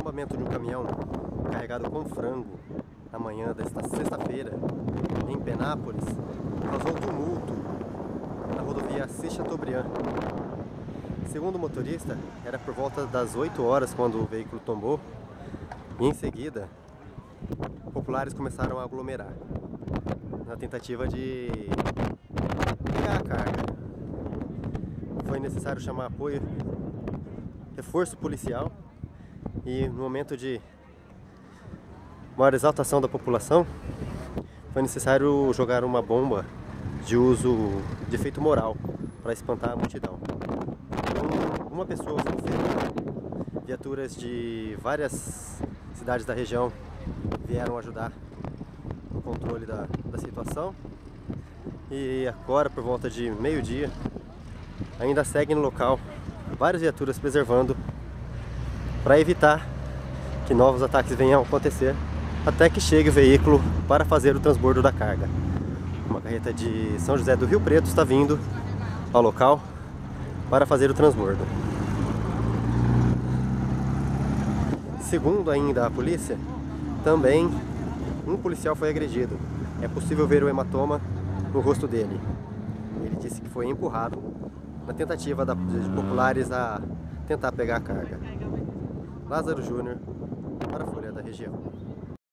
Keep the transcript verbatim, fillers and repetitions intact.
tombamento de um caminhão carregado com frango na manhã desta sexta-feira em Penápolis causou tumulto na rodovia Assis Chateaubriand. Segundo o motorista, era por volta das oito horas quando o veículo tombou e em seguida populares começaram a aglomerar na tentativa de pegar a carga. Foi necessário chamar apoio, reforço policial, e no momento de maior exaltação da população foi necessário jogar uma bomba de uso de efeito moral para espantar a multidão. Então, uma pessoa ficou ferida. Viaturas de várias cidades da região vieram ajudar no controle da, da situação, e agora, por volta de meio-dia, ainda seguem no local várias viaturas preservando para evitar que novos ataques venham a acontecer até que chegue o veículo para fazer o transbordo da carga. Uma carreta de São José do Rio Preto está vindo ao local para fazer o transbordo. Segundo ainda a polícia, também um policial foi agredido. É possível ver o hematoma no rosto dele. Ele disse que foi empurrado na tentativa da, de populares a tentar pegar a carga. Lázaro Júnior, para a Folha da Região.